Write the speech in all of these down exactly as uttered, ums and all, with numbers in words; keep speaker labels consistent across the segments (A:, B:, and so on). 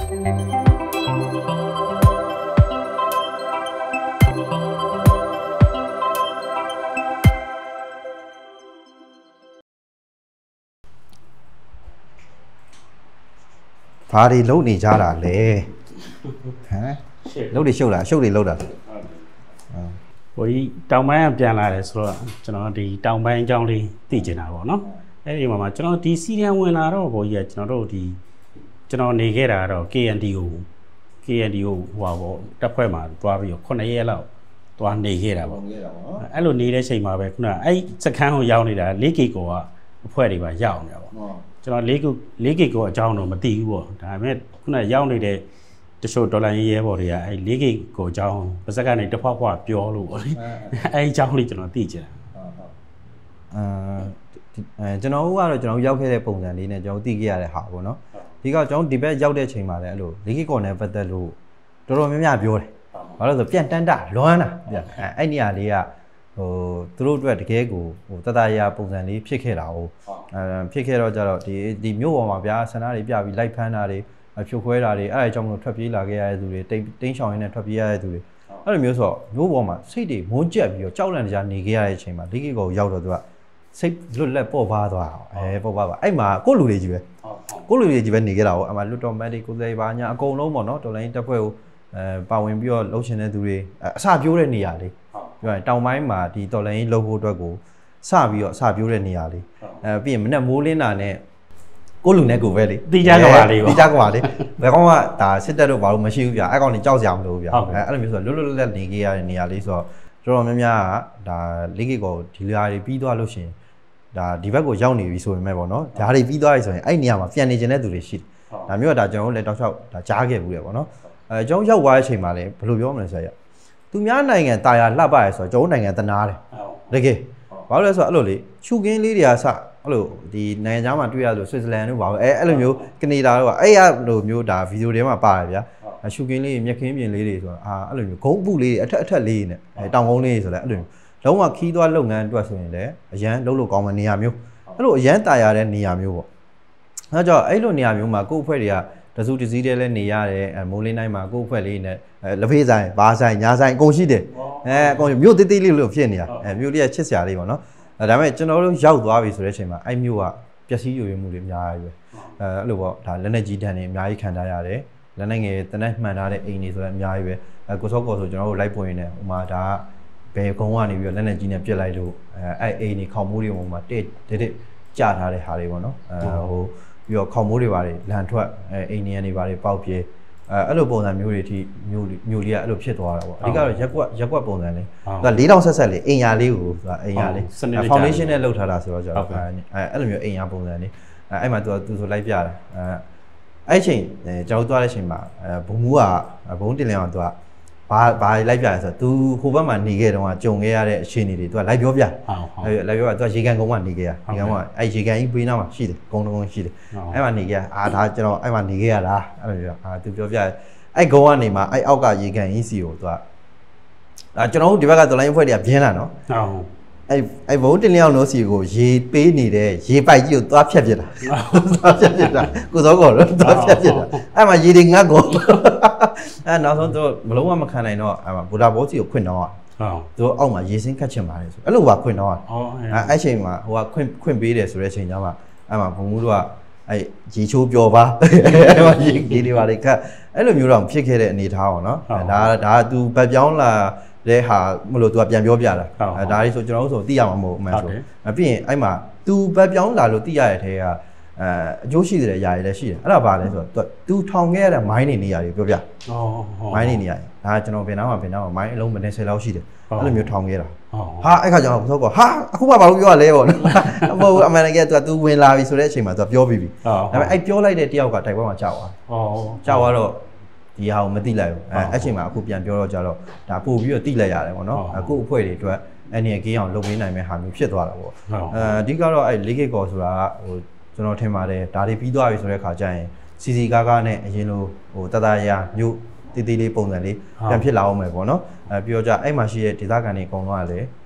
A: ဘာတွေလုံးနေကြတာလဲဟမ်လုံးတွေရှုပ်လာရှုပ်တွေလုံးတာ
B: ဟိုကြီးတောင်ပိုင်းကပြန်လာတယ်ဆိုတော့ကျွန်တော်ဒီတောင်ပိုင်းအကြောင်းလေးသိကျင်တာပေါ့နော်အဲ့ဒီမှာမှာကျွန်တော်ဒီစီရီယံဝင်လာတော့ဟိုကြီးကကျွန်တော်တို့ဒီကျွန်တော်နေခဲ့တာတော့ K N D O K N D O ဟိုပါပေါ့တက်ဖွဲ့မှာသွားပြီးတော့ခုနှစ်ရက်လောက်သွားနေခဲ့တာပေါ့အဲ့လိုနေတဲ့ချိန်မှာပဲခုနအဲ့စခန်းကိုရောက်နေတာ၄ K ကိုကအဖွဲတွေပါရောက်နေတာပေါ့ကျွန်တော်၄ K ၄ K ကိုအကြောင်းတော့မသိဘူးပေါ့ဒါပေမဲ့ခုနရောက်နေတဲ့တချို့ဒေါ်လာရေးရဲဘော်တွေကအဲ့၄ K ကိုအကြောင်းပါစက်ကနေတစ်ဖွားဖွားပြောလို့ပေါ့လေအဲ့အကြောင်းလေးကျွန်တော်သိချင်တာ
A: အဲကျွန်တော်တို့ကတော့ကျွန်တော်ရောက်ခဲ့တဲ့ပုံစံလေးနဲ့ကျွန်တော်သိခဲ့ရတဲ့ဟာပေါ့နော်ဒီကကျွန်တော်ဒီဘက်ရောက်တဲ့ချိန်မှာလည်းအဲ့လို၄ K ကော်နဲ့ပတ်သက်လို့တော်တော်များများပြောတယ်ဘာလို့လဲဆိုပြန်တန်းတာလွမ်းတာအဲအဲ့နေရာလေးကဟိုသူတို့အတွက်တကယ်ကိုဟိုတတရာပုံစံလေးဖြစ်ခဲ့တာဟုတ်အဲဖြစ်ခဲ့တော့ကြတော့ဒီဒီမြို့ပေါ်မှာဗျာဆန္ဒတွေပြပြီးလိုက်ဖမ်းတာတွေဖြိုခွဲတာတွေအဲ့ဒါကြောင့်မလို့ထွက်ပြေးလာခဲ့ရတဲ့သူတွေတိန်းရှောင်ရင်းနဲ့ထွက်ပြေးရတဲ့သူတွေအဲ့လိုမျိုးဆိုတော့မြို့ပေါ်မှာစိတ်တွေမုန်းကျက်ပြီးတော့ကြောက်လန့်ကြနေခဲ့ရတဲ့အချိန်မှာ၄ K ကိုရောက်တော့သူကစိတ်လွတ်လပ်ပေါ့ပါသွားအောင်အဲပေါ့ပါပါအဲ့မှာကိုယ့်လူတွေကြီးပဲကိုယ့်လူတွေကြီးပဲနေခဲ့တာဟုတ်အမှလွတ်တော်မက်တွေကိုယ်စားပါညာအကုန်လုံးပေါ့နော်တော်လိုင်းတက်ဖွဲ့ကိုအဲပါဝင်ပြီးတော့လှုပ်ရှင်တဲ့သူတွေအစပြိုးတဲ့နေရာလေးပြောရင်တောင်ပိုင်းမှာဒီတော်လိုင်းလှုပ်ဖို့အတွက်ကိုစပြီးတော့အစပြိုးတဲ့နေရာလေးအဲပြီးရင်မနေ့မိုးလင်းတာနဲ့ကိုလူနဲ့ကိုပဲလေ
B: တိကျကပါလေး
A: တိကျကပါလေးဘယ်ကောင်ကဒါစစ်တက်တော့ဘာလို့မရှိဘူးဗျအဲ့ကောင်နေကြောက်စရာမလိုဘူးဗျအဲအဲ့လိုမျိုးဆိုလွတ်လွတ်လပ်လပ်နေခဲ့ရတဲ့နေရာလေးဆိုတော့တော်တော်များများကဒါ၄ K ကိုဒီလာတွေပြီးသွားလို့ရှိရင်ဒါဒီဘက်ကိုရောက်နေပြီဆိုပေမဲ့ပေါ့နော်ဒါတွေပြီးသွားပြီဆိုရင်အဲ့နေရာမှာပြန်နေကျင်တဲ့သူတွေရှိတယ်ဒါမျိုးကဒါကျွန်တော်တို့လည်းတောက်လျှောက်ဒါကြားခဲ့ဘူးလေပေါ့နော်အဲကျွန်တော်ရောက်သွားတဲ့အချိန်မှာလည်းဘယ်လိုပြောမလဲဆိုရသူများနိုင်ငံတာယာလှပရဲဆိုတော့ကျွန်တော်နိုင်ငံတနာတယ်တကယ်ဘာလို့လဲဆိုတော့အဲ့လိုလေရှုကင်းလေးတွေကစအဲ့လိုဒီနိုင်ငံခြားမှာတွေ့ရလို့ဆွစ်ဇာလန်တို့ဘာလို့အဲအဲ့လိုမျိုးကနေဒါတို့ကအဲ့ရလိုမျိုးဒါဗီဒီယိုတွေမှာပါတယ်ဗျာရှုကင်းလေးမြက်ခင်းပြင်လေးတွေဆိုတော့အာအဲ့လိုမျိုးဂုံးပုလေးတွေအထက်အထက်လေးနဲ့အဲတောင်ကုန်းလေးတွေဆိုလည်းအဲ့လိုမျိုးလုံးဝခီးသွားလုပ်ငန်းအတွက်ဆိုရင်လည်းအရန်လုံးလို့ကောင်းတဲ့နေရာမျိုးအဲ့လိုအရန်တာယာတဲ့နေရာမျိုးပေါ့အဲကြောင့်အဲ့လိုနေရာမျိုးမှာကိုယ့်အဖွဲ့တွေကတစုတစည်းတည်းလဲနေရတယ်အဲမိုးလင်းတိုင်းမှာကိုယ့်အဖွဲ့လေးနဲ့အဲလက်ဖေးဆိုင်ဘာဆိုင်ညာဆိုင်အကုန်ရှိတယ်အဲအကုန်မြို့တိတိလေးလို့ဖြစ်နေတာအဲမြို့လေးကချစ်စရာလေးပေါ့နော်ဒါပေမဲ့ကျွန်တော်တို့ရောက်သွားပြီဆိုတဲ့အချိန်မှာအဲ့မျိုးကပျက်စီးယိုယွင်းမှုတွေအများကြီးပဲအဲအဲ့လိုပေါ့ဒါလက်နက်ကြီးတန်းတွေအများကြီးခံထားရတယ်လက်နက်ငယ်တနက်မှန်ထားတဲ့အိမ်တွေဆိုလည်းအများကြီးပဲအဲကိုစောကောဆိုကျွန်တော်တို့လိုက်ပွင့်နေဟိုမှာဒါကဘယ်ကုန်းကနေပြီးတော့လက်နက်ကြီးနဲ့ပြစ်လိုက်လို့အဲအဲ့အိမ်တွေခေါင်မိုးတွေပေါ်မှာတစ်တစ်တစ်ကျထားတဲ့ဟာတွေပေါ့နော်အဲဟိုပြီးတော့ခေါင်မိုးတွေပါတယ်လန်ထွက်အဲအိမ်တွေကနေပါတယ်ပေါက်ပြေးအဲအဲ့လိုပုံစံမျိုးတွေအထိမျိုးမျိုးလေးကအဲ့လိုဖြစ်သွားတာပေါ့အဓိကတော့ရက်ကွက်ရက်ကွက်ပုံစံလေးသူက၄တောင်ဆက်ဆက်လေးအိမ်ယာလေးကိုသူကအိမ်ယာလေး foundation နဲ့လုပ်ထားတာဆိုတော့ကျွန်တော်အဲအဲ့လိုမျိုးအိမ်ယာပုံစံလေးအဲအဲ့မှာသူကသူဆိုလိုက်ပြတာအဲအဲ့ချိန်ကျွန်တော်သွားတဲ့အချိန်မှာအဲဘုံမူကဘုံတင်လျအောင်သူကဘာဘာလိုက်ပြလဲဆိုတော့ तू ဟိုဘက်မှာနေခဲ့တော့ကြုံခဲ့ရတဲ့အခြေအနေတွေ तू ကလိုက်ပြောပြဟုတ်လိုက်ပြောပြ तू ကရေကန်ကုန်းမှာနေခဲ့ရရေကန်ကအဲ့ရေကန်ကြီးဘေးနားမှာရှိတယ်ကုန်းကုန်းရှိတယ်အဲ့မှာနေခဲ့ရအာဒါကျွန်တော်အဲ့မှာနေခဲ့ရတာအဲ့လိုပြောအာ तू ပြောပြအဲ့ကုန်းကနေမှာအဲ့အောက်ကရေကန်ကြီးစီကို तू ကဒါကျွန်တော်တို့ဒီဘက်ကတော်လိုင်းအဖွဲ့တွေကပြင်းလာနော်ဟုတ်အဲ့အဲ့ဘုံတင်လျောင်းလို့စီကိုရေပေးနေတဲ့ရေပိုက်ကြီးကိုသွားဖြတ်ပြစ်တာသွားဖြတ်ပြစ်တာကိုစောကောတော့သွားဖြတ်ပြစ်တာအဲ့မှာရေတွေငတ်ကုန်အဲ့နောက်ဆုံးသူမလုံးဝမခံနိုင်တော့အဲ့မှာဘူဒါဘောစီကိုခွင့်တော့ဟုတ်သူအောက်မှာရေစင်းခတ်ချင်ပါတယ်ဆိုအဲ့လိုပါခွင့်တော့ဟုတ်အဲ့အဲ့ချိန်မှာဟိုကခွင့်ခွင့်ပေးတယ်ဆိုတဲ့ချိန်ကျမှအဲ့မှာဘုံမှုတို့ကအဲ့ရေချိုးပျော်ပါအဲ့မှာရေကြီးတွေပါလေခတ်အဲ့လိုမျိုးတော့ဖြစ်ခဲ့တဲ့အနေထားပေါ့နော်ဒါဒါက तू ဗတ်ပြောင်းလာတဲ့ဟာမလို့ तू ကပြန်ပြောပြတာအဲဒါလေးဆိုကျွန်တော်တို့ဆိုသိရမှာမဟုတ်အမှန်ဆိုအပြင်အဲ့မှာ तू ဘက်ပြောင်းလာလို့သိရတဲ့ထဲကအဲအကျိုးရှိတဲ့အရာတွေလည်းရှိတယ်အဲ့ဒါဘာလဲဆိုတော့ तू ထောင်ခဲ့ရတဲ့မိုင်းနေနေရာတွေပြောပြอ๋อမိုင်းနေနေရာဒါကျွန်တော်ဘယ်နားမှာဘယ်နားမှာမိုင်းအလုံးမနေဆယ်လောက်ရှိတယ်အဲ့လိုမျိုးထောင်ခဲ့တာဟာအဲ့ခါကျတော့ဆိုတော့ဟာအခုမှဘာလို့ပြောရလဲပေါ့နော်မဟုတ်အမှန်တကယ် तू तू ဝင်လာပြီဆိုတဲ့အချိန်မှာ तू ပြောပြီးပြီဒါပေမဲ့အဲ့ပြောလိုက်တဲ့တယောက်ကတိုက်ပွဲမှာကြောက်သွားဩကြောက်သွားတော့ဒီဟာကိုမသိလိုက်ဘူးအဲအဲ့ချိန်မှာအခုပြန်ပြောတော့ကြတော့ဒါပို့ပြီးတော့တိလိုက်ရတယ်ပေါ့နော်အခုအဖွဲ့တွေအတွက်အနေနဲ့ကြီးအောင်လုပ်ပေးနိုင်မဲ့ဟာမျိုးဖြစ်သွားတာပေါ့အဲအဓိကတော့အဲ့၄ K ကော်ဆိုတာဟိုကျွန်တော်ထင်ပါတယ်ဒါတွေပြီးသွားပြီဆိုတဲ့ခါကျရင်စီစီကားကားနဲ့အရင်လိုဟိုတတရာမျိုးတေးသေးလေးပုံစံလေးပြန်ဖြစ်လာအောင်မယ်ပေါ့နော်အဲပြီးတော့ကြအဲ့မှာရှိတဲ့ဒေသခံတွေအကုန်လုံးကလည်း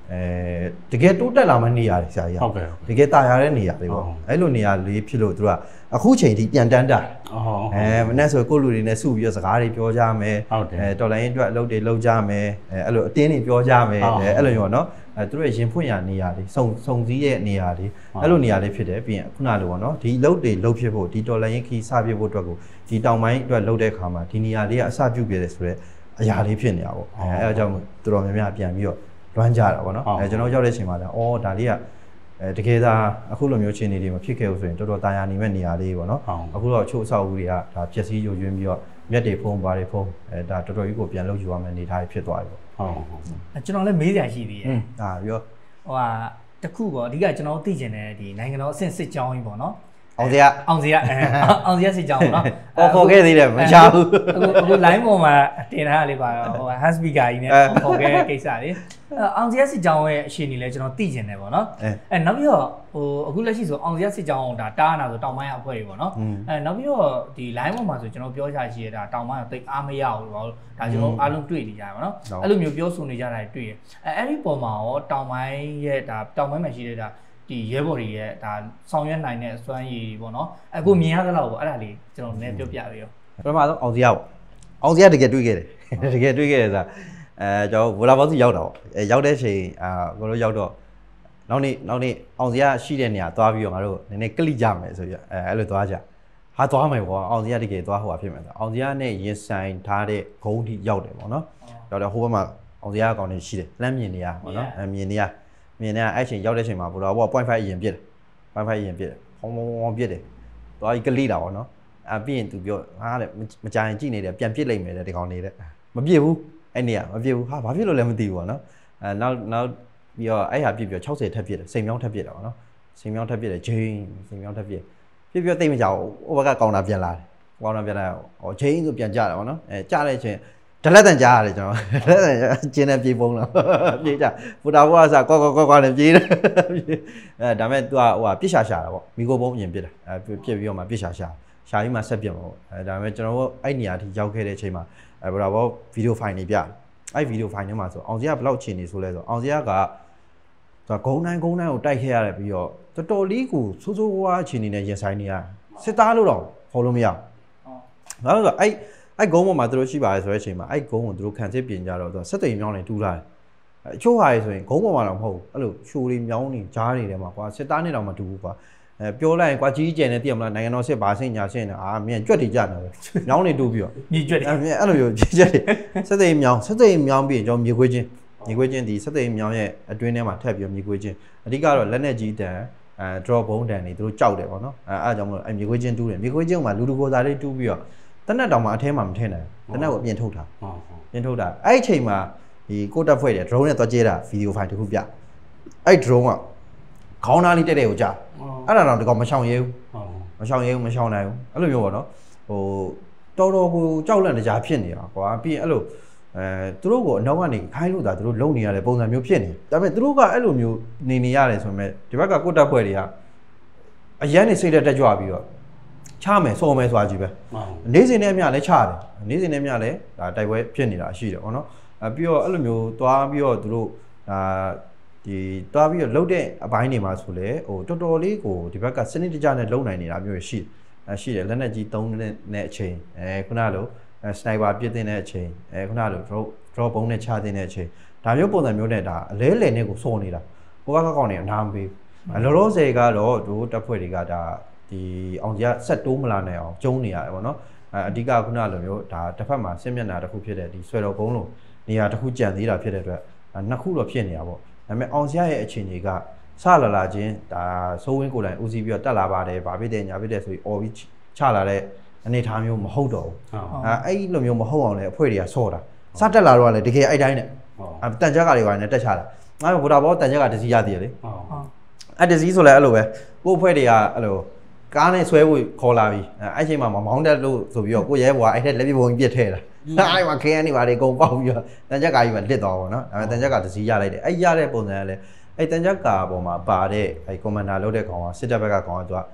A: တကယ်တိုးတက်လာမှနေရတယ်ဆရာကြီးဟုတ်ကဲ့တကယ်တာရတဲ့နေရာလေးပေါ့အဲ့လိုနေရာလေးဖြစ်လို့သူကအခုချိန်ထိပြန်တန်းတာအဲမနေ့ဆိုကိုလူတွေနဲ့စုပြီးတော့စကားတွေပြောကြမယ်အဲတော်လိုင်းအတွက်အလုပ်တွေလုပ်ကြမယ်အဲအဲ့လိုအတင်းတွေပြောကြမယ်အဲအဲ့လိုမျိုးနော်အဲသူတို့ရဲ့ရင်ဖွင့်ရနေရာလေးစုံစုံစည်းရဲ့နေရာလေးအဲ့လိုနေရာလေးဖြစ်တယ်ပြီးရင်ခုနလိုပေါ့နော်ဒီအလုပ်တွေလုပ်ဖြစ်ဖို့ဒီတော်လိုင်းခီးစပြဖို့အတွက်ကိုဒီတောင်ပိုင်းအတွက်လုပ်တဲ့ခါမှာဒီနေရာလေးကအစပြုပြတယ်ဆိုတော့အရာလေးဖြစ်နေတာပေါ့အဲအဲအကြောင်းတော်တော်များများပြန်ပြီးတော့လွမ်းကြတာပေါ့နော်အဲကျွန်တော်ရောက်တဲ့အချိန်မှာလည်းအော်ဒါလေးကအဲတကယ်သာအခုလိုမျိုးချင်းနေတွေမဖြစ်ခဲ့ဘူးဆိုရင်တော်တော်တာယာနေမဲ့နေရာလေးပေါ့နော်အခုတော့ချို့အဆောက်အဦတွေကဒါပျက်စီးရုပ်ရင်းပြီးတော့မျက်တွေဖုံးပါတွေဖုံးအဲဒါတော်တော်ကြီးကိုပြန်လုပ်ယူရမယ်နေထားဖြစ်သွားပြီပေါ့ဟုတ်ဟုတ်
C: ကျွန်တော်လည်းမေးစရာရှိသေးတယ်
A: ဒါပြော
C: ဟိုဟာတခုပေါ့အဓိကကျွန်တော်သိချင်တယ်ဒီနိုင်ငံတော်အဆင့်စစ်ကြောင်းကြီးပေါ့နော်
A: အောင်စရာ
C: အောင်စရာအောင်စရာစစ်ကြောင်းပေါ့နော်
A: ပေါ်ခေါ်ခဲ့သေးတယ်မချဘူး
C: အခုအခု line ပေါ်မှာတင်ထားလေးပါဟို hand speaker ကြီးနဲ့ခေါ်ခဲ့ကိစ္စလေးအောင်စရာစစ်ကြောင်းရဲ့အခြေအနေလဲကျွန်တော်သိချင်တယ်ပေါ့နော်အဲနောက်ပြီးတော့ဟိုအခုလက်ရှိဆိုအောင်စရာစစ်ကြောင်းဒါတားနာဆိုတောင်ပိုင်းအဖွဲ့တွေပေါ့နော်အဲနောက်ပြီးတော့ဒီ line ပေါ်မှာဆိုကျွန်တော်ပြောချာရှိရတာတောင်ပိုင်းကတိတ်အားမရဘူးပေါ့ဒါကျွန်တော်အားလုံးတွေ့နေကြပါတော့အဲ့လိုမျိုးပြောဆိုနေကြတာတွေ့ရအဲအဲ့ဒီပုံမှာရောတောင်ပိုင်းရဲ့ဒါတောင်ပိုင်းမှာရှိတဲ့ဒါဒီရဲဘော်တွေရဲ့ဒါဆောင်ရွက်နိုင်တဲ့အစွမ်းရည်ပေါ့နော်အခုမြင်ရသလောက်ပေါ့အဲ့ဒါလေးကျွန်တော်လည်းပြောပြပေးရော
A: ပထမဆုံးအောင်စရာပေါ့အောင်စရာတကယ်တွေ့ခဲ့တယ်တကယ်တွေ့ခဲ့တယ်ဆိုတာအဲကျွန်တော်ဗိုလ်လာဘောစီရောက်တာပေါ့အဲရောက်တဲ့ချိန်အာကိုတို့ရောက်တော့နောက်နေ့နောက်နေ့အောင်စရာရှိတဲ့နေရာသွားပြီးတော့ငါတို့နည်းနည်းကလိကြမယ်ဆိုပြီးအဲအဲ့လိုသွားကြဟာသွားမယ်ပေါ့အောင်စရာတကယ်သွားဟိုဟာဖြစ်မယ်ဆိုအောင်စရာနဲ့ရင်ဆိုင်ထားတဲ့ဂုံးထိရောက်တယ်ပေါ့နော်ရောက်တော့ဟိုဘက်မှာအောင်စရာအကောင်တွေရှိတယ်လမ်းမြင်နေရပေါ့နော်အဲမြင်နေရမြင်နေအဲ့ချိန်ရောက်တဲ့ချိန်မှာဘိုလ်လာဘော point five အရင်ပြစ်တယ် point five အရင်ပြစ်တယ်ဟောင်းဟောင်းပြစ်တယ်သွားပြီးကလိတာပေါ့နော်အပြီးရင်သူပြောဟာတဲ့မကြရင်ကြည့်နေတယ်ပြန်ပြစ်လိုက်မယ်တဲ့ဒီကောင်နေတဲ့မပြစ်ဘူးအဲ့နေရမပြစ်ဘူးဟာဘာဖြစ်လို့လဲမသိဘူးပေါ့နော်အဲနောက်နောက်ပြီးတော့အဲ့ဟာပြစ်ပြီးတော့60ထပ်ပြစ်တယ်စိန်မြောင်းထပ်ပြစ်တာပေါ့နော်စိန်မြောင်းထပ်ပြစ်တယ်ဂျိန်းစိန်မြောင်းထပ်ပြစ်ပြစ်ပြတိတ်မကြောက်ဟိုဘက်ကကောင်တာပြန်လာတယ်ကောင်တာပြန်လာဟောဂျိန်းဆိုပြန်ကြတာပေါ့နော်အဲကြတဲ့အချိန်ဒလက်တန်ကြားရတယ်ကျွန်တော်ဒလက်တန်ကျင်းနေပြေးပုံးလာပြေးကြပူတာဘောကစားကွာကွာကွာကွာနဲ့ပြေးတယ်အဲဒါမဲ့ तू ကဟိုဟာပြစ်ရှာရှာတာပေါ့မိโกပုံးအရင်ပြစ်တာအဲပြစ်ပြီးတော့မှပြစ်ရှာရှာရှာပြီးမှဆက်ပြစ်မှာပေါ့အဲဒါမဲ့ကျွန်တော်တို့အဲ့နေရာထိရောက်ခဲ့တဲ့အချိန်မှာအဲပူတာဘောဗီဒီယိုဖိုင်တွေပြအဲ့ဗီဒီယိုဖိုင်ထဲမှာဆိုအောင်စရာဘယ်လောက်ချိန်နေဆိုလဲဆိုအောင်စရာကသူကဂုံတိုင်းဂုံတိုင်းကိုတိုက်ခဲ့ရတယ်ပြီးတော့တော်တော်လေးကိုစိုးစိုးဝါးချိန်နေနဲ့ရင်ဆိုင်နေရစစ်သားလို့တော့ခေါ်လို့မရဘူးဘာလို့ဆိုအဲ့အဲ့ဂုံးပေါ်မှာသူတို့ရှိပါတယ်ဆိုတဲ့အချိန်မှာအဲ့ဂုံးကိုသူတို့ခံစစ်ပြင်ကြတော့သူစက်သိမ်မြောင်းနေတူးလာတယ်အချို့ဟာတွေဆိုရင်ဂုံးပေါ်မှာတော့မဟုတ်ဘူးအဲ့လိုရှိုးလေးမြောင်းနေကြားနေတယ်မှာကွာစစ်သားနဲ့တော့မတူဘူးကွာအဲပြောလိုက်ရင်ကွာကြီးကျယ်နေတည်မလားနိုင်ငံတော်စစ်ဘာစိတ်ညာရှင်းနေအာမင်းကြွက်တွေကြနေတယ်မြောင်းနေတူးပြီးတော့
C: မြေကြွက်တွေ
A: အဲ့လိုမျိုးကြီးကျယ်စက်သိမ်မြောင်းစက်သိမ်မြောင်းပြီးရင်ကျွန်တော်မြေခွေးချင်းမြေခွေးချင်းဒီစက်သိမ်မြောင်းရဲ့အတွင်းထဲမှာထပ်ပြီးတော့မြေခွေးချင်းအဓိကတော့လက်နဲ့ကြီးတန်အဲ drop ဘုံတန်နေသူတို့ကြောက်တယ်ပေါ့နော်အဲအဲ့အကြောင်းမလို့အဲမြေခွေးချင်းတူးတယ်မြေခွေးချင်းကမှလူလူကိုစားလေးတူးပြီးတော့တနက်တောင်မှအထဲမှာမထည့်နိုင်ဘူးတနက်ကိုအပြင်ထုတ်တာဟုတ်ဟုတ်ပြင်ထုတ်တာအဲ့အချိန်မှာဒီကိုတက်ဖွဲ့တယ် drone နဲ့သွားကျဲတာဗီဒီယိုဖိုင်တစ်ခုပြအဲ့ drone ကခေါင်းသားလေးတက်တဲ့ကိုကြာအဲ့ဒါတော့ဒီကောင်မရှောင်ရဲဘူးမရှောင်ရဲဘူးမရှောင်နိုင်ဘူးအဲ့လိုမျိုးပေါ့နော်ဟိုတော်တော်ကိုကြောက်လန့်တကြားဖြစ်နေတာကွာပြီးရင်အဲ့လိုအဲသူတို့ကိုအနောက်ကနေခိုင်းလို့တာသူတို့လုံနေရတဲ့ပုံစံမျိုးဖြစ်နေဒါပေမဲ့သူတို့ကအဲ့လိုမျိုးနေနေရတယ်ဆိုပေမဲ့ဒီဘက်ကကိုတက်ဖွဲ့တွေကအရန်နေစိတ်တက်ကြွပြီးတော့ချမယ်စော်မယ်ဆိုတာကြီးပဲနေစဉ်နဲ့အမျှလည်းချတယ်နေစဉ်နဲ့အမျှလည်းဒါတိုက်ပွဲဖြစ်နေတာရှိတယ်ပေါ့နော်အဲပြီးတော့အဲ့လိုမျိုးသွားပြီးတော့သူတို့ဒါဒီသွားပြီးတော့လှုပ်တဲ့အပိုင်းတွေမှာဆိုလေဟိုတော်တော်လေးကိုဒီဘက်ကစနစ်တကျနဲ့လုံနိုင်နေတာမျိုးရှိတယ်ရှိတယ်လက်နက်ကြီးသုံးတဲ့အချိန်အဲခုနလိုစနိုက်ပါပစ်တဲ့အချိန်အဲခုနလို drop drop ပုံနဲ့ချတဲ့အချိန်ဒါမျိုးပုံစံမျိုးနဲ့ဒါအလဲလဲနဲ့ကိုစော်နေတာဟိုဘက်ကကောင်းနေအနာမပေးဘူးလောလောဆယ်ကတော့တို့တပ်ဖွဲ့တွေကဒါဒီအောင်ကြီးကဆက်တိုးမလာနိုင်အောင်ကျုံးနေရတယ်ပေါ့နော်အဲအဓိကခုနလိုမျိုးဒါတစ်ဖက်မှာစစ်မျက်နှာတစ်ခုဖြစ်တဲ့ဒီဆွဲတော်ကုန်းလိုနေရာတစ်ခုကြံသေးတာဖြစ်တဲ့အတွက်နှစ်ခုတော့ဖြစ်နေတာပေါ့ဒါပေမဲ့အောင်ကြီးရဲ့အခြေအနေကဆလာလာချင်းဒါစိုးဝင်းကိုယ်တိုင်ဦးစီးပြီးတော့တက်လာပါတယ်ဗာဖြစ်တယ်ညာဖြစ်တယ်ဆိုပြီးအော်ပြီးချလာတဲ့အနေထားမျိုးမဟုတ်တော့ဘူးအဲအဲ့လိုမျိုးမဟုတ်အောင်လေအဖွဲ့တွေကဆော့တာစတက်လာတော့လည်းတကယ်အဲ့တိုင်းနဲ့အဲတန်ကြက်ကတွေကလည်းတက်ချတာငါ့ဘုရားဘောတန်ကြက်ကတစည်းရသေးတယ်လေဟုတ်အဲ့တစည်းဆိုလည်းအဲ့လိုပဲကို့အဖွဲ့တွေကအဲ့လိုကားနဲ့ဆွဲဖို့ခေါ်လာပြီအဲ့ချိန်မှာမမောင်းတက်လို့ဆိုပြီးတော့ကိုရဲဘွားအဲ့ထက်လက်ပြပုံပြစ်ထဲတာအဲ့မှာခင်းကနေပါလေအကုန်ပေါက်ပြီးတော့တန်ကြက်ကကြီးပဲလစ်သွားပါတော့နော်ဒါပေမဲ့တန်ကြက်ကတစည်းရလိုက်တယ်အဲ့ရတဲ့ပုံစံကလည်းအဲ့တန်ကြက်ကပေါ်မှာပါတဲ့အဲ့ကွန်မန်ဒါလုပ်တဲ့ကောင်ကစစ်တပ်ဘက်ကကောင်ကသူက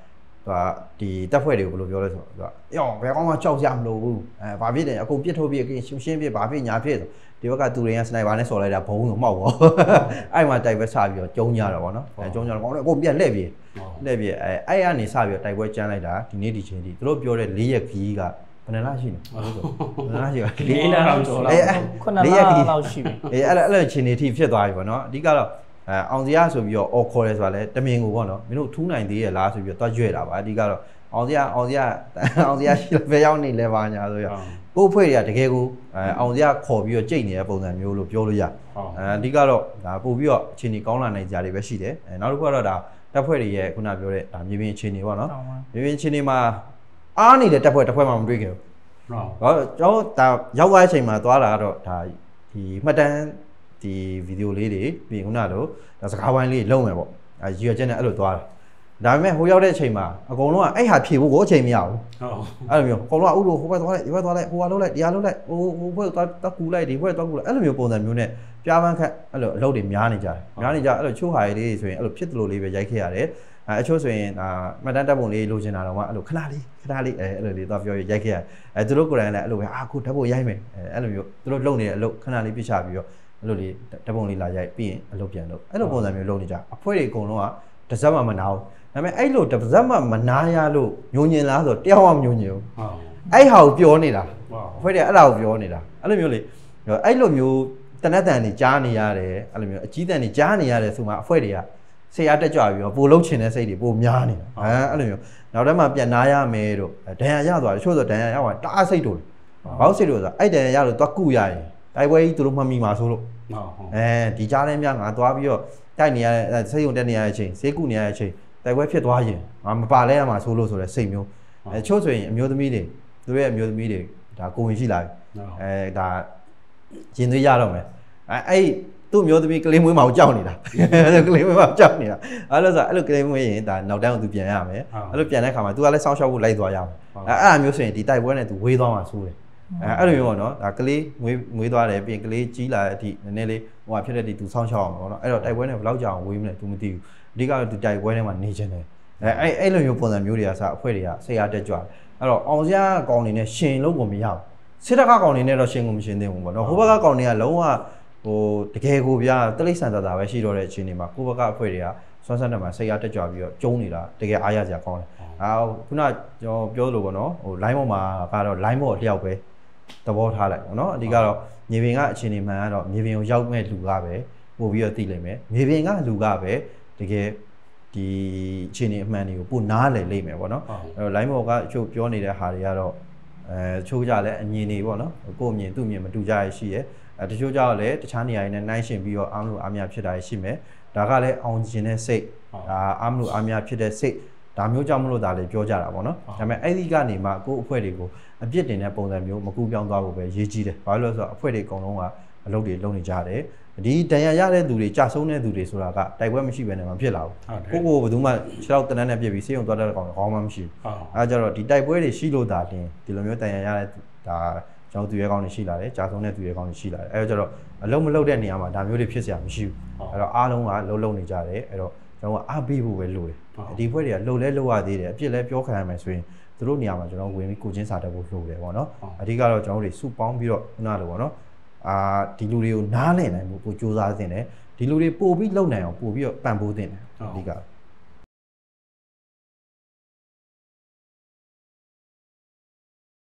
A: ဒီတက်ဖွဲ့တွေကိုဘယ်လိုပြောလဲဆိုတော့ရောဘယ်ကောင်မှကြောက်ကြမလို့ဘူးအဲဘာဖြစ်တယ်အကုန်ပြစ်ထုတ်ပြစ်ရှင်းရှင်းပြဘာဖြစ်ညာဖြစ်ဒီဘက်ကသူတွေကစနိုက်ပါနဲ့ဆော်လိုက်တာဘုံလို့မှောက်ပေါ့အဲ့မှာတိုက်ပွဲစပြီးတော့ကျုံကြတော့ဗောနော်အဲကျုံကြတော့ကောင်းတယ်အကုန်ပြက်လှည့်ပြေလှည့်ပြေအဲအဲ့ကနေစပြီးတော့တိုက်ပွဲကျန်းလိုက်တာဒီနေ့ဒီချိန်ထိသူတို့ပြောတဲ့၄ရက်ခီးကဘယ်နှလားရှိနေဘယ်နှလားရှိပါ
C: ၄လလောက်ကျော်လောက်ခုနှစ်လလောက်ရှိပြီ
A: အေးအဲ့အဲ့အဲ့ချိန်နေထိဖြစ်သွားပြီဗောနော်အဓိကတော့အဲအောင်စရာဆိုပြီးတော့အော်ခေါ်ရဲဆိုတာလဲတမင်ကိုပေါ့နော်မင်းတို့ထူးနိုင်သေးရဲ့လားဆိုပြီးတော့တွားရွဲ့တာပါအဓိကတော့အောင်စရာအောင်စရာအောင်စရာရှိဘယ်ရောက်နေလဲပါညာဆိုရကို့ဖွဲ့တွေကတကယ်ကိုအဲအောင်စရာခေါ်ပြီးတော့ကြိတ်နေတဲ့ပုံစံမျိုးလို့ပြောလို့ရအဲအဓိကတော့ဒါပို့ပြီးတော့အချိန်ကြီးကောင်းလာနိုင်ကြတွေပဲရှိတယ်အဲနောက်တစ်ခုကတော့ဒါတပ်ဖွဲ့တွေရဲ့ခုနပြောတဲ့ဒါမြေပြင်အချိန်တွေပေါ့နော်မြေပြင်အချိန်တွေမှာအားနေတဲ့တပ်ဖွဲ့တစ်ဖွဲ့မှမတွေ့ခဲ့ဘူးဟုတ်ကျွန်တော်ဒါရောက်သွားတဲ့အချိန်မှာသွားတာကတော့ဒါဒီမှတ်တမ်းဒီဗီဒီယိုလေးတွေပြီးခုနကတော့ဒါစကားဝိုင်းလေးလုံးမယ်ပေါ့အဲရွေချက်နဲ့အဲ့လိုသွားတာဒါပေမဲ့ဟိုရောက်တဲ့အချိန်မှာအကုန်လုံးကအဲ့ဟာဖြေဖို့ကိုအချိန်မရဘူးဟုတ်အဲ့လိုမျိုးအကုန်လုံးကဥလို့ဟိုဘက်သွားလိုက်ဒီဘက်သွားလိုက်ဟိုကလှုပ်လိုက်ဒီဟာလှုပ်လိုက်ဟိုဟိုဘက်သွားတက်ကူလိုက်ဒီဘက်သွားကူလိုက်အဲ့လိုမျိုးပုံစံမျိုးနဲ့ပြားပန်းခက်အဲ့လိုအလုပ်တွေများနေကြတယ်များနေကြအဲ့လိုချိုးဟာလေးဆိုရင်အဲ့လိုဖြစ်တယ်လို့လေးပဲရိုက်ခဲ့ရတယ်အဲအချို့ဆိုရင်ဒါမှတ်တမ်းတပ်ပုံလေးလိုချင်တာတော့မှအဲ့လိုခဏလေးခဏလေးအဲအဲ့လိုလေးသွားပြောရိုက်ခဲ့ရအဲသူတို့ကိုယ်တိုင်လည်းအဲ့လိုပဲအာခုဓာတ်ပုံရိုက်မယ်အဲအဲ့လိုမျိုးသူတို့လုပ်နေတဲ့အလုပ်ခဏလေးပြချပြီးတော့အဲ့လိုလေးဓာတ်ပုံလေးလာရိုက်ပြီးရင်အလုပ်ပြန်လုပ်အဲ့လိုပုံစံမျိုးလုပ်နေကြအဖွဲတွေအကုန်လုံးကတစ်စက်မှမနာဘူးဒါပေမဲ့အဲ့လိုတစ်စက်မှမနာရလို့ညှို့ညင်လားဆိုတော့တယောက်မှမညှို့ညင်ဘူးဟုတ်အဲ့ဟာကိုပြောနေတာအဖွဲတွေအဲ့ဒါကိုပြောနေတာအဲ့လိုမျိုးလေအဲ့လိုမျိုးတနက်တန်တွေကြားနေရတယ်အဲ့လိုမျိုးအကြီးတန်တွေကြားနေရတယ်ဆိုမှအဖွဲတွေကဆရာတက်ကြွပြီးတော့ပို့လုံးချင်တဲ့စိတ်တွေပို့များနေတာအဲအဲ့လိုမျိုးနောက်တစ်မှပြန်နာရမယ်တို့ဒဏ်ရာရသွားတယ်ချို့ဆိုဒဏ်ရာရသွားတားစိတ်တို့ဘောက်စိတ်တို့ဆိုအဲ့ဒဏ်ရာရလို့သွားကုရရင်တိုက်ပွဲကြီးသူတို့မှတ်မိမှာဆိုလို့ဟုတ်အဲဒီကြားထဲများငါသွားပြီးတော့တိုက်နေရတဲ့စိတ်ုံတက်နေရတဲ့အချိန်ဈေးကုနေရတဲ့အချိန်တိုက်ပွဲဖြစ်သွားရင်ငါမပါလဲရမှာဆိုလို့ဆိုတဲ့စိတ်မျိုးအဲချို့ဆိုရင်အမျိုးသမီးတွေသူတို့ရဲ့အမျိုးသမီးတွေဒါကိုဝင်ရှိလာပြီအဲဒါရင်သွေးရတော့မယ်အဲအဲ့သူ့မျိုးသမီးကလေးမွေးမအောင်ကြောက်နေတာကလေးမွေးမအောင်ကြောက်နေတာအဲ့လိုဆိုအဲ့လိုကလေးမွေးရင်ဒါနောက်တန်းကိုသူပြန်ရမယ်အဲ့လိုပြန်တဲ့ခါမှာ तू ကလည်းစောင့်ရှောက်ဖို့လိုက်သွားရမယ်အဲအဲ့အမျိုးဆိုရင်ဒီတိုက်ပွဲနဲ့ तू ဝေးသွားမှာဆိုးတယ်အဲအဲ့လိုမျိုးပေါ့နော်ဒါကလေးမွေးမွေးသွားတယ်ပြီးရင်ကလေးကြီးလာတဲ့အထိနည်းနည်းလေးဟိုဟာဖြစ်တဲ့ဒီ तू စောင့်ရှောက်အောင်ပေါ့နော်အဲ့တော့တိုက်ပွဲနဲ့ဘယ်လောက်ကြာအောင်ဝေးမလဲ तू မသိဘူးအဓိကတော့ तू တိုက်ပွဲထဲမှာနေချင်တယ်အဲအဲ့အဲ့လိုမျိုးပုံစံမျိုးတွေကစအဖွဲ့တွေကဆရာတက်ကြွတယ်အဲ့တော့အောင်စရာကောင်နေနဲ့ရှင်လို့ကိုမရဘူးစစ်တပ်ကကောင်နေနဲ့တော့ရှင်ကိုမရှင်သေးဘူးပေါ့နော်ဟိုဘက်ကကောင်တွေကလုံးဝဟိုတကယ်ကိုဗျာတလိษံသာသာပဲရှိတော့တဲ့အချိန်တွေမှာကိုဘကအဖွဲ့တွေကဆွမ်းဆန်းတက်မှာဆရာတက်ကြွပြီးတော့ကျုံးနေတာတကယ်အားရစရာကောင်းတယ်အာခုနကျွန်တော်ပြောလို့ပေါ့နော်ဟို line ပေါ်မှာကတော့ line ပေါ်အလျောက်ပဲသဘောထားလိုက်ပေါ့နော်အဓိကတော့မြေပြင်ကအချိန်တွေမှန်ကတော့မြေပြင်ကိုရောက်မဲ့လူကပဲပို့ပြီးတော့သိလိမ့်မယ်မြေပြင်ကလူကပဲတကယ်ဒီအချိန်တွေအမှန်တွေကိုပို့နားလည်လိမ့်မယ်ပေါ့နော်အဲ့တော့ line ပေါ်ကအချို့ပြောနေတဲ့ဟာတွေကတော့အဲချိုးကြလဲအမြင်တွေပေါ့နော်ကိုယ့်အမြင်သူ့အမြင်မတူကြရရှိရဲအဲတချို့ကြောက်လည်းတခြားနေရာတွေနဲ့နှိုင်းယှဉ်ပြီးတော့အားမလို့အားမရဖြစ်တာရှိမယ်ဒါကလည်းအောင်ကျင်တဲ့စိတ်ဒါအားမလို့အားမရဖြစ်တဲ့စိတ်ဒါမျိုးကြောင့်မလို့ဒါလည်းပြောကြတာပေါ့နော်ဒါပေမဲ့အဲ့ဒီကနေမှကိုယ့်အဖွဲ့တွေကိုအပြစ်တင်တဲ့ပုံစံမျိုးမကူပြောင်းသွားဖို့ပဲရေးကြီးတယ်ဘာလို့လဲဆိုတော့အဖွဲ့တွေအကုန်လုံးကအလုပ်တွေလုပ်နေကြတယ်ဒီတန်ရရတဲ့သူတွေကြာဆုံးတဲ့သူတွေဆိုတာကတိုက်ပွဲမရှိဘဲနဲ့မဖြစ်လာဘူးကိုကိုဘယ်သူမှခြေထောက်တနက်နဲ့ပြစ်ပြီးစေးုံသွားတဲ့ကောင်ကောင်းမှမရှိဘူးအဲကြတော့ဒီတိုက်ပွဲတွေရှိလို့ဒါတင်ဒီလိုမျိုးတန်ရရတဲ့ဒါကျွန်တော်သူရဲကောင်းတွေရှိလာတယ်ကြာဆုံးတဲ့သူရဲကောင်းတွေရှိလာတယ်အဲကြတော့အလုံးမလုံးတဲ့နေရာမှာဒါမျိုးတွေဖြစ်เสียမရှိဘူးအဲတော့အားလုံးကလုံးလုံးနေကြတယ်အဲတော့ကျွန်တော်ကအားပေးဖို့ပဲလိုတယ်ဒီဘွဲတွေကလှုပ်လဲလှုပ်ရသေးတယ်အပြစ်လဲပြောခံရမယ်ဆိုရင်သူတို့နေရာမှာကျွန်တော်ဝင်ပြီးကိုချင်းစာတက်ဖို့လှုပ်တယ်ပေါ့နော်အဓိကတော့ကျွန်တော်တို့စုပေါင်းပြီးတော့ခုနလိုပေါ့နော်အာဒီလူတွေကိုနားလည်နိုင်ဖို့ကိုစူးစမ်းသင့်တယ်ဒီလူတွေပို့ပြီးလုံနိုင်အောင်ပို့ပြီးတော့ပံ့ပိုးသင့်တယ်အဓိက